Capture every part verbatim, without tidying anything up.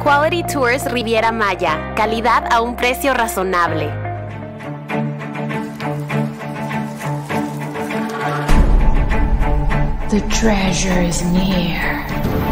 Quality Tours Riviera Maya. Calidad a un precio razonable. The treasure is near.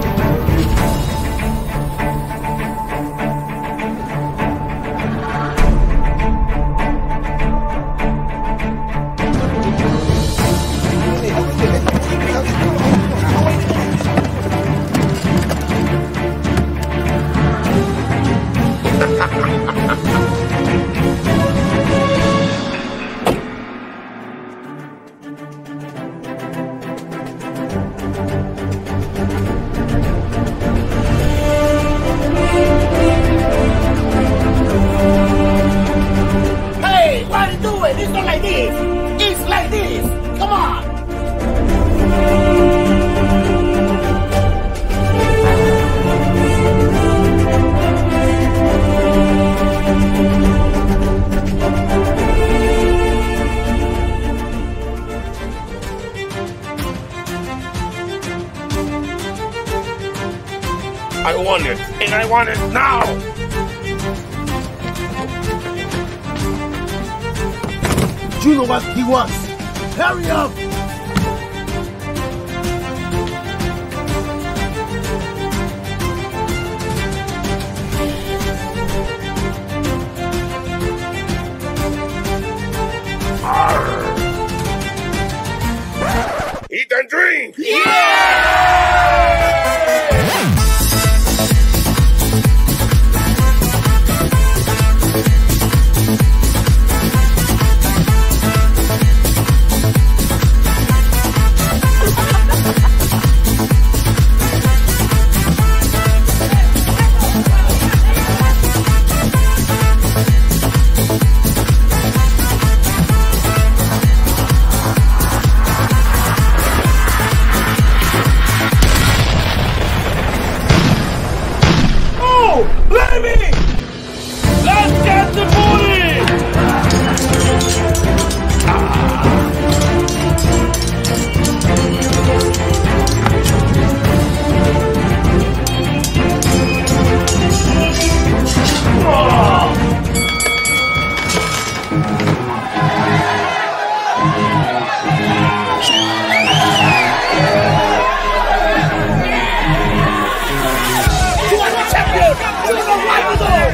It's not like this! It's like this! Come on! I want it, and I want it now! You know what he wants. Hurry up! Arr. Eat and drink! Yeah! Baby! Let's get the booty! Ah. Oh. You are the champion! You know what to do!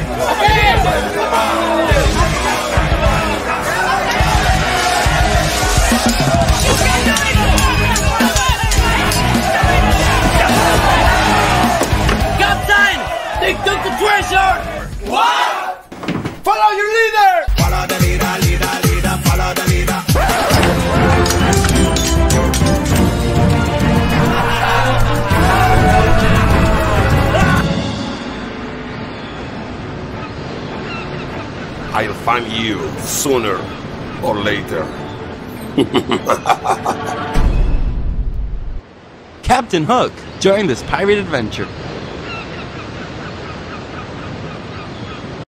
Captain! They took the treasure! What? Follow your leader! Follow the leader, leader, leader, follow the leader. I'll find you sooner or later. Captain Hook, join this pirate adventure.